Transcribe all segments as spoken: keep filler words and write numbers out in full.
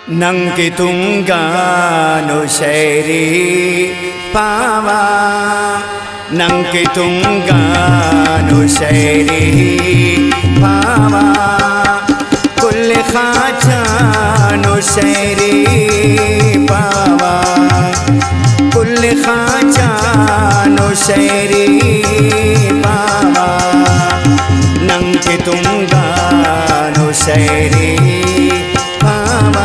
नंगे तुंगानो शैरी पावा नंगे तुंगानो शैरी पावा कुल खाचानो शैरी पावा कुल खाचानो शैरी पावा नंगे तुंगानो शैरी पावा।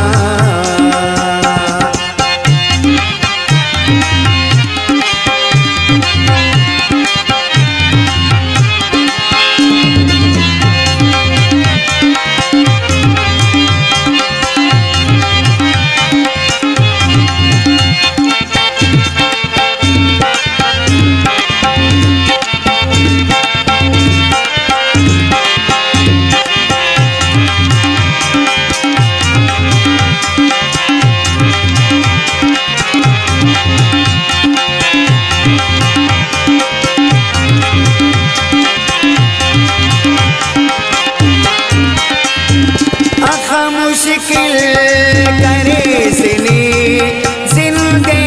मुश्किल करे सिनी जिंदे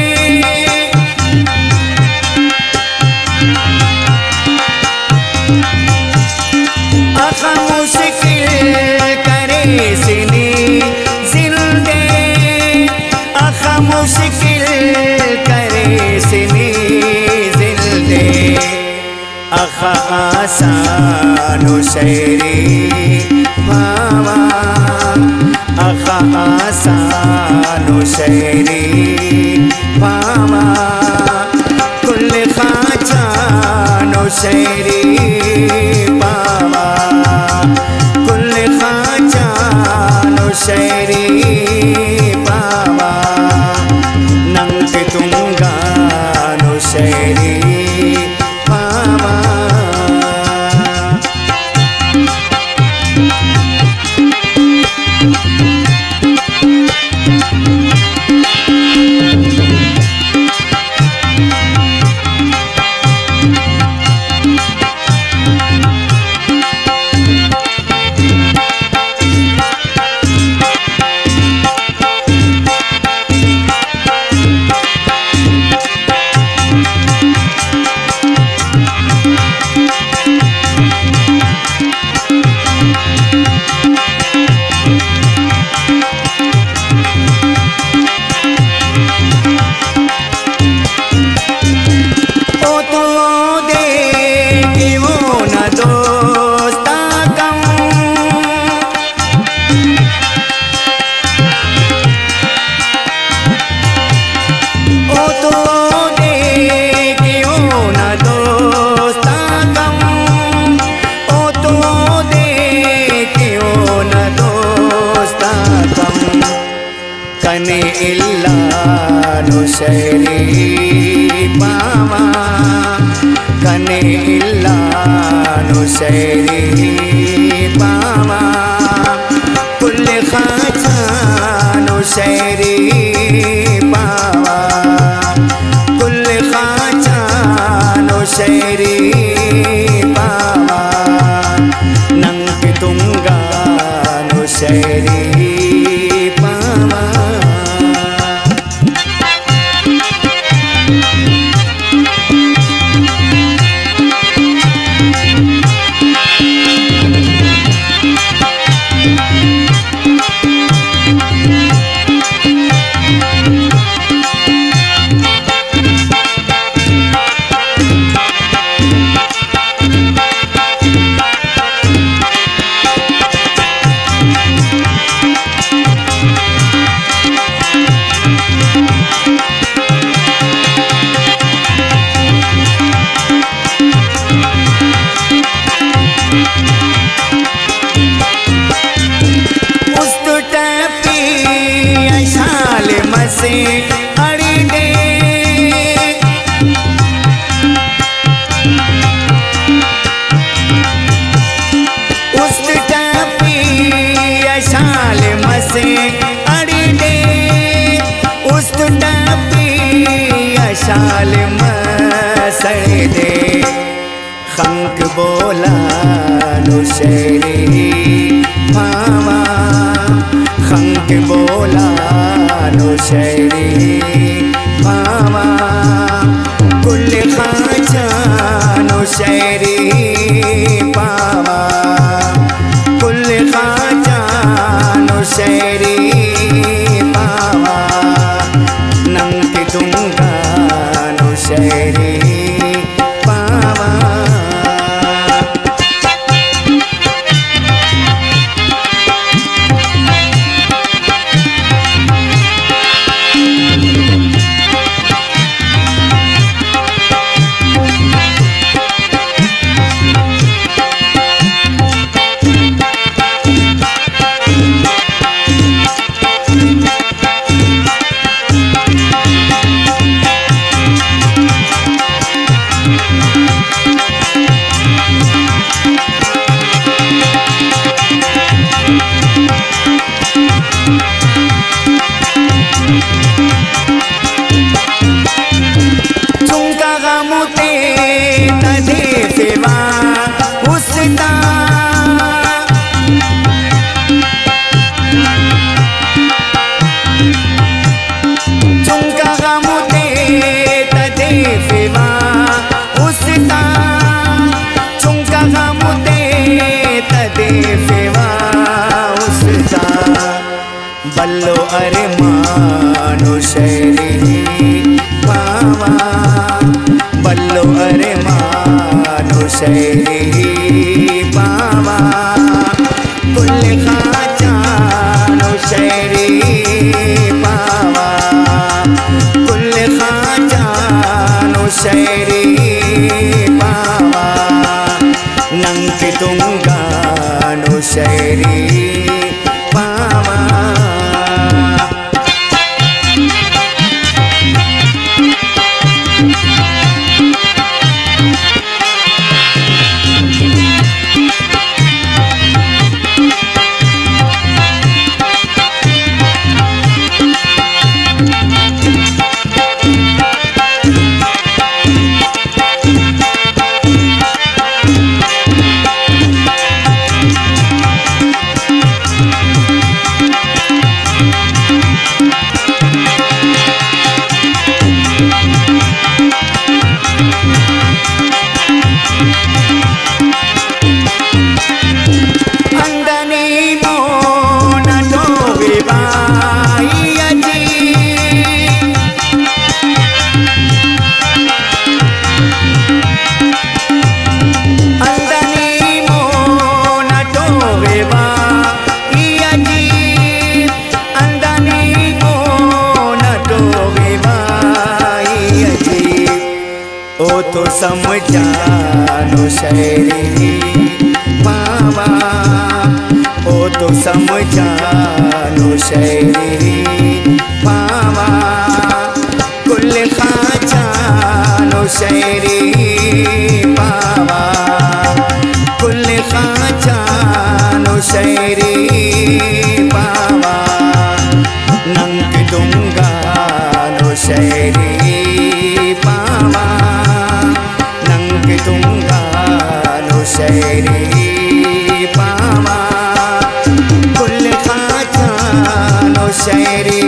आखा मुश्किल करे सिनी जिंदे आखा मुश्किल करे सिनी जिंदे आखा आसानो शैरी पावा आखा आसानो शैरी पावा कुल खाचानो शैरी पावा कुल खाचानो शैरी पावा नंग तुंगानो शैरी पावा। कने इल्लानो शैरी पावा कने इल्लानो शैरी पावा कुल खाचानो शैरी पावा कुल खाचानो शैरी पावा नंग तुंगानो शैरी पावा। अड़ी दे उस टापी अशाल मसे अड़ी दे उस टापी अशाल मसड़ दे खंक बोला नो शैरी पावा खंक बोला नो शहरी पावा कुल खाचा नो शहरी पावा कुल खाचा नो शहरी पावा नंग दूंगा नो शहरी पावा। बल्लो अरे मानो शहरी पावा बल्लो अरे मानो शहरी पावा कुल खाचा नो शहरी पावा कुल खाचा नो शहरी पावा नंग दूंगा नो शहरी पावा। ओ तो समझा नो शहरी पावा ओ तो समझा नो शहरी पावा कुल खाचा नो शहरी पावा कुल खाचा नो शहरी पावा नंग दूंगा नो शहरी पावा नंग दूंगा नो शहरी पावा कुल खाचा नो शहरी